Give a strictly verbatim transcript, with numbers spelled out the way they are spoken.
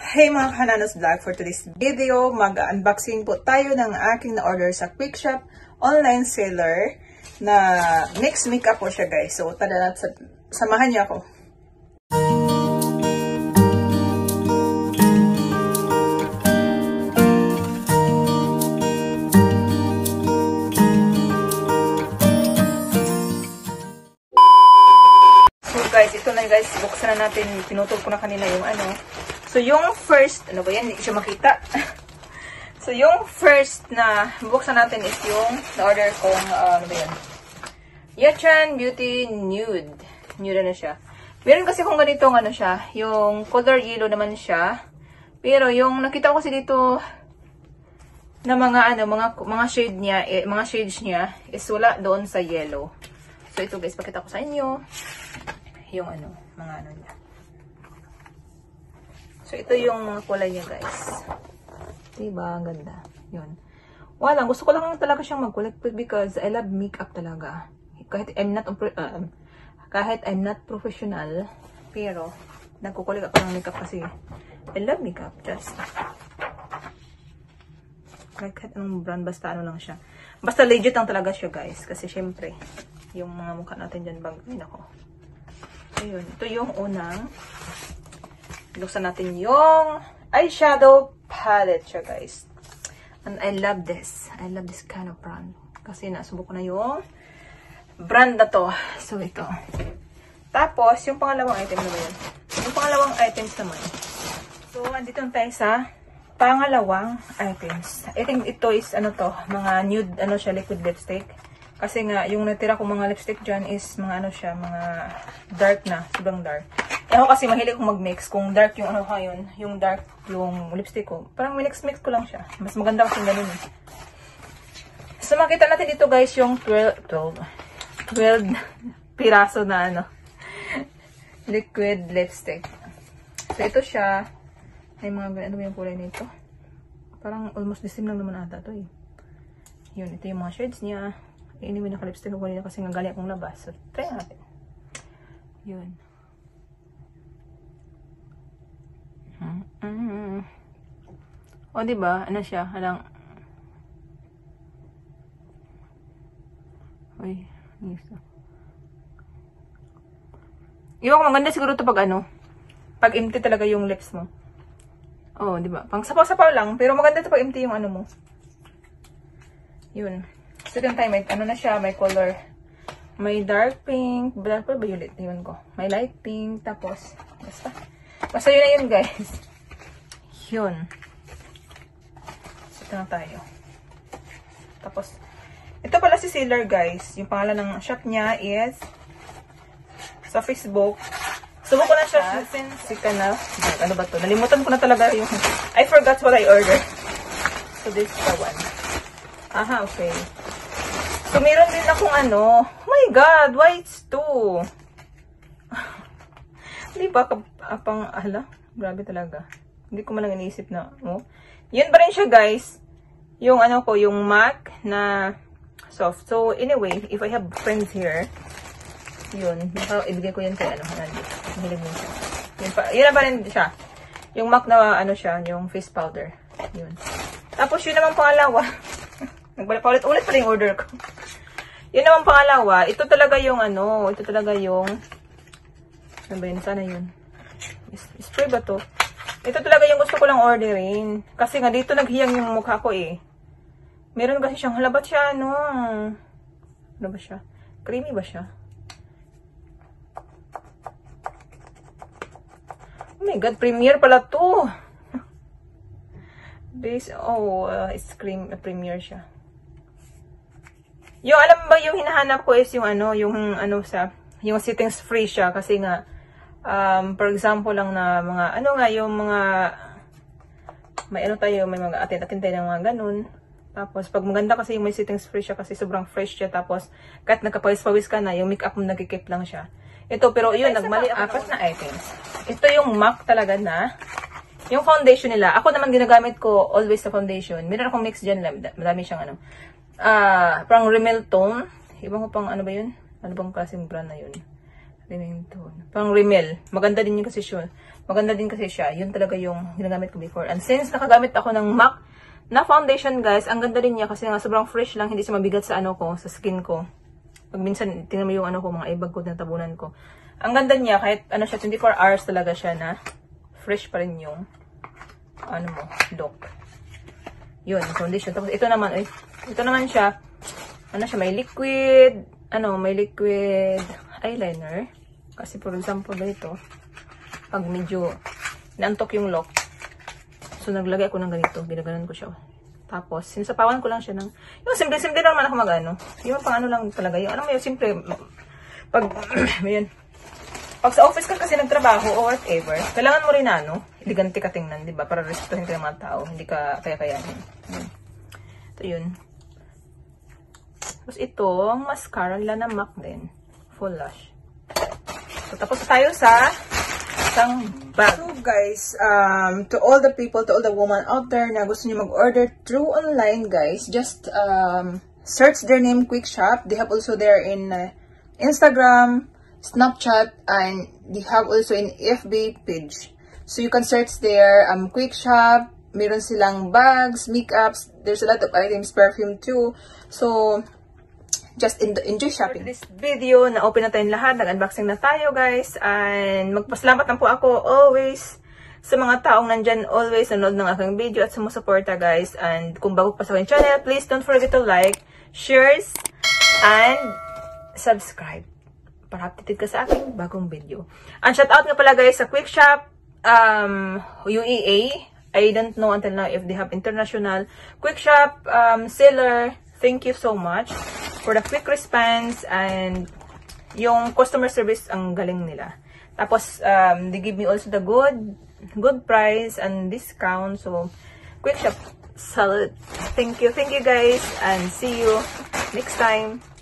Hey mga Hananos Vlog, for today's video, mag-unboxing po tayo ng aking na-order sa Quick Shop online seller na mixed makeup po siya guys. So tara na, samahan niyo ako. So guys, ito na guys, buksan na natin, pinutol ko na kanina yung ano. So, yung first, ano ba yan? Hindi siya makita. So, yung first na buksan natin is yung na-order kong, uh, ano ba yan? Yachan Beauty Nude. Nude na siya. Meron kasi kung ganitong, ano siya, yung color yellow naman siya. Pero, yung nakita ko kasi dito na mga, ano, mga, mga shade niya, eh, mga shades niya is wala doon sa yellow. So, ito guys, pakita ko sa inyo. Yung, ano, mga ano niya. So, ito yung mga kulay niya, guys. Diba? Ang ganda. Yun. Wala. Gusto ko lang talaga siyang mag-collect because I love makeup talaga. Kahit I'm not, uh, kahit I'm not professional, pero, nagkukulik ako ng makeup kasi I love makeup. Just, like, kahit anong brand, basta ano lang siya. Basta legit lang talaga siya, guys. Kasi, syempre, yung mga mukha natin dyan, bagay ako. Ayun. Ito yung unang buksan natin yung eyeshadow palette siya, guys. And I love this. I love this kind of brand. Kasi nasubok ko na yung brand na to. So, ito. Tapos, yung pangalawang item na ba yun? Yung pangalawang items naman. So, andito tayo sa pangalawang items. I think ito is, ano to, mga nude, ano siya, liquid lipstick. Kasi nga, yung natira ko mga lipstick dyan is mga ano siya, mga dark na. Sobrang dark. Eh, ako kasi mahilig kong mag-mix. Kung dark yung ano ka yun, yung dark yung lipstick ko. Parang minix-mix ko lang siya. Mas maganda kasi ganun eh. So, makita natin dito guys yung twelve, twelve, twelve piraso na ano, liquid lipstick. So, ito siya. May mga, ano ba yung kulay nito? Parang almost the same lang naman ata to eh. Yun, ito yung mga shades niya. Anyway, naka-lipstick ko kanina kasi nga galing akong labas. So, try natin. Yun. Mm -hmm. O, diba? Ano siya? Halang... Uy. Iwan ko, maganda siguro ito pag ano. Pag empty talaga yung lips mo. O, diba? Pang sapaw-sapaw lang. Pero maganda ito pag empty yung ano mo. Yun. Second time, may, ano na siya, may color. May dark pink, dark or violet, yun ko. May light pink, tapos, basta. Basta yun na yun, guys. Yun. Ito na tayo. Tapos, ito pala si seller, guys. Yung pangalan ng shop niya is, sa Facebook. Subo ko na siya since, si Kana. Ano ba to? Nalimutan ko na talaga yung, I forgot what I ordered. So, this is the one. Aha, okay. So, meron din akong ano. Oh my God, why it's two? Hindi ba kapang, ala, grabe talaga. Hindi ko malang iniisip na, oh. Yun pa rin siya, guys. Yung ano ko, yung MAC na soft. So, anyway, if I have friends here, yun, ibigay ko yun kay ano, hanali. Mahilig din siya. Yun, pa, yun na pa rin siya. Yung MAC na, ano siya, yung face powder. Yun. Tapos, yun naman pangalawa. Nagbalik pa ulit-ulit pa rin yung order ko. Yun naman pangalawa, ito talaga yung ano, ito talaga yung, ano ba yun? Sana yun. Spray ba to? Ito talaga yung gusto ko lang orderin. Kasi nga dito naghiyang yung mukha ko eh. Meron kasi siyang halabat siya, ano. Ano ba siya? Creamy ba siya? Oh my God, premiere pala to. This, oh, uh, it's cream, uh, premiere siya. Yung, alam ba, yung hinahanap ko is yung ano, yung ano sa, yung settings free siya. Kasi nga, um, for example lang na mga, ano nga, yung mga, may ano tayo, may mga atin-atin tayo ng mga ganun. Tapos, pag maganda kasi yung may settings free siya kasi sobrang fresh siya. Tapos, kahit nagkapawis-pawis ka na, yung makeup mo nagkikip lang siya. Ito, pero yun, nagmali ako. Apat na items. Ito yung MAC talaga na, yung foundation nila. Ako naman ginagamit ko always sa foundation. Meron akong mix dyan, madami siyang ano. Ah, uh, parang Rimmel Tone. Ibang ko pang ano ba yun? Ano bang klaseng brand na yun? Rimmel Tone. Parang Rimmel. Maganda din yun kasi siya. Maganda din kasi siya. Yun talaga yung ginagamit ko before. And since nakagamit ako ng MAC na foundation, guys, ang ganda rin niya kasi nga sobrang fresh lang, hindi siya mabigat sa ano ko, sa skin ko. Pag minsan, tingnan mo yung ano ko, mga ibag ko na tabunan ko. Ang ganda niya, kahit ano siya, twenty-four hours talaga siya na fresh pa rin yung ano mo, look. Yun, foundation. Tapos ito naman, eh, ito naman siya, ano siya, may liquid, ano, may liquid eyeliner. Kasi for example, ganito, pag medyo naantok yung lock, so naglagay ako ng ganito, ginaganon ko siya. Tapos, sinasapawan ko lang siya ng, yung simple-simple lang naman ako mag-ano. Yung pang ano lang talaga, yung ano mo yung simple, pag, yun, pag sa office ka kasi nagtrabaho o whatever, kailangan mo rin na, ano, elegante ka tingnan, di ba? Para respetuhin ka ng mga tao, hindi ka kaya-kayanin. Ito yun. Tapos ito, mascara nila na MAC din. Full lash. So, tapos tayo sa isang bag. So guys, um, to all the people, to all the women out there na gusto niyo mag-order through online, guys, just um, search their name, Quick Shop. They have also there in uh, Instagram, Snapchat, and they have also in F B page. So you can search there, um, Quick Shop. Meron silang bags, makeups. There's a lot of items, perfume too. So just enjoy shopping. For this video, na-open na tayong lahat. Nag-unboxing na tayo, guys. And magpasalamat lang po ako always sa mga taong nandyan always nanood ng aking video at sumusuporta, guys. And kung bago pa sa aking channel, please don't forget to like, shares, and subscribe para updated ka sa aking bagong video. And shout out nga pala, guys, sa Quick Shop, um, U E A. I don't know until now if they have international. Quick Shop, um, seller, thank you so much for the quick response and yung customer service, ang galing nila. Tapos, um, they give me also the good, good price and discount. So, Quick Shop, salute. Thank you. Thank you, guys. And see you next time.